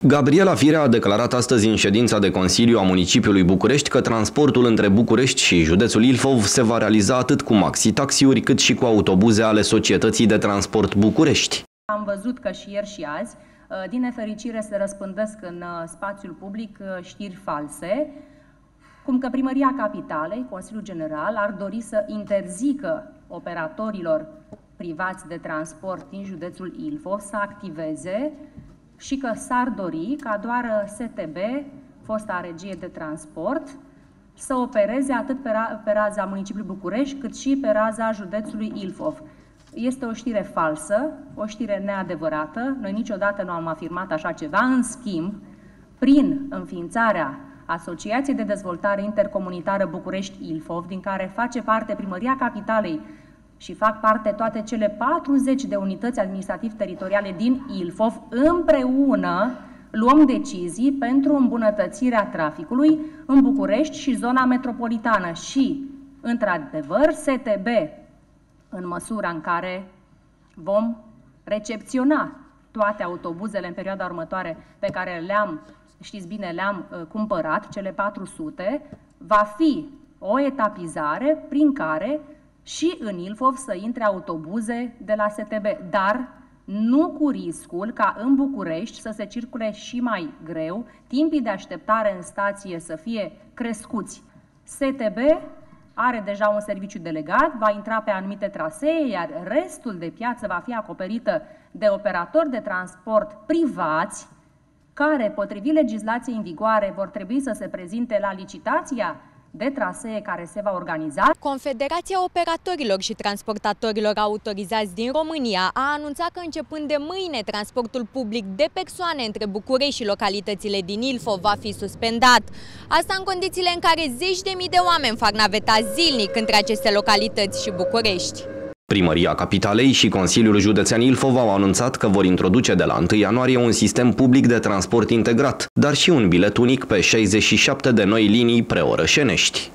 Gabriela Firea a declarat astăzi în ședința de Consiliu a municipiului București că transportul între București și județul Ilfov se va realiza atât cu maxi-taxiuri cât și cu autobuze ale Societății de Transport București. Am văzut că și ieri și azi, din nefericire, se răspândesc în spațiul public știri false, cum că Primăria Capitalei, Consiliul General, ar dori să interzică operatorilor privați de transport din județul Ilfov să activeze și că s-ar dori ca doar STB, fosta regie de transport, să opereze atât pe raza municipiului București, cât și pe raza județului Ilfov. Este o știre falsă, o știre neadevărată. Noi niciodată nu am afirmat așa ceva. În schimb, prin înființarea Asociației de Dezvoltare Intercomunitară București-Ilfov, din care face parte Primăria Capitalei și fac parte toate cele 40 de unități administrativ-teritoriale din Ilfov, împreună luăm decizii pentru îmbunătățirea traficului în București și zona metropolitană și, într-adevăr, STB, în măsura în care vom recepționa toate autobuzele în perioada următoare pe care știți bine, le-am cumpărat, cele 400, va fi o etapizare prin care și în Ilfov să intre autobuze de la STB, dar nu cu riscul ca în București să se circule și mai greu, timpii de așteptare în stație să fie crescuți. STB are deja un serviciu delegat, va intra pe anumite trasee, iar restul de piață va fi acoperită de operatori de transport privați, care, potrivit legislației în vigoare, vor trebui să se prezinte la licitația de trasee care se va organiza. Confederația Operatorilor și Transportatorilor Autorizați din România a anunțat că începând de mâine transportul public de persoane între București și localitățile din Ilfov va fi suspendat. Asta în condițiile în care zeci de mii de oameni fac naveta zilnic între aceste localități și București. Primăria Capitalei și Consiliul Județean Ilfov au anunțat că vor introduce de la 1 ianuarie un sistem public de transport integrat, dar și un bilet unic pe 67 de noi linii preorășenești.